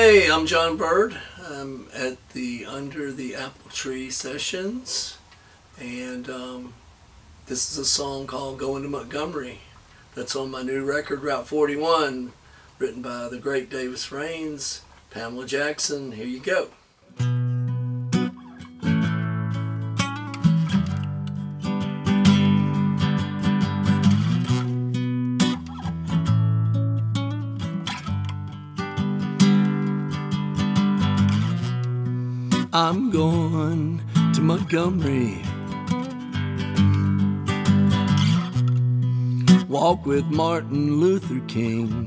Hey, I'm John Byrd. I'm at the Under the Apple Tree sessions, and this is a song called Going to Montgomery that's on my new record, Route 41, written by the great Davis Rains, Pamela Jackson. Here you go. I'm going to Montgomery, walk with Martin Luther King,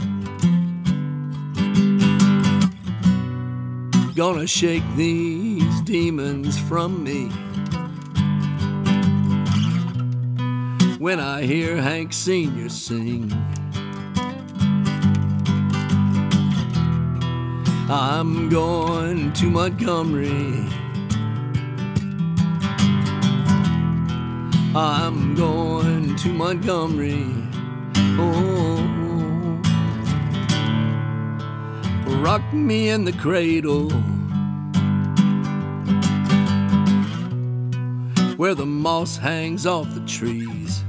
gonna shake these demons from me when I hear Hank Sr. sing. I'm going to Montgomery, I'm going to Montgomery, oh, rock me in the cradle where the moss hangs off the trees,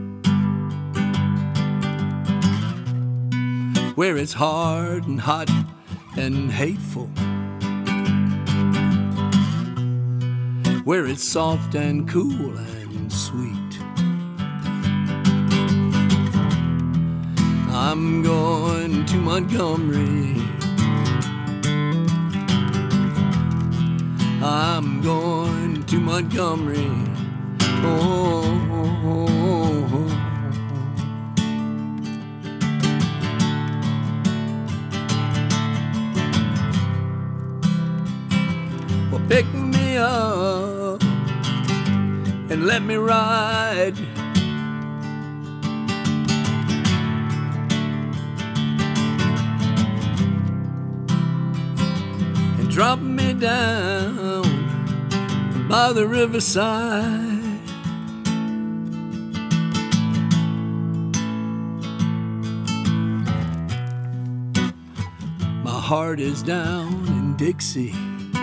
where it's hard and hot and hateful, where it's soft and cool and sweet. I'm going to Montgomery, I'm going to Montgomery, oh. Pick me up and let me ride, and drop me down by the riverside. My heart is down in Dixie,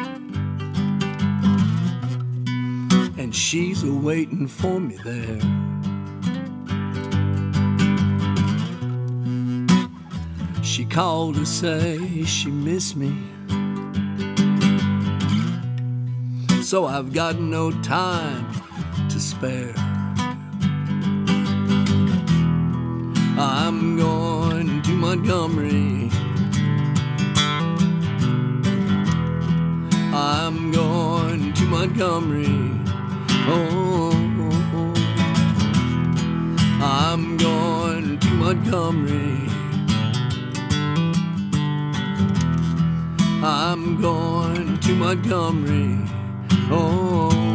and she's a-waiting for me there. She called to say she missed me, so I've got no time to spare. I'm going to Montgomery, I'm going to Montgomery, oh, I'm going to Montgomery, I'm going to Montgomery, oh.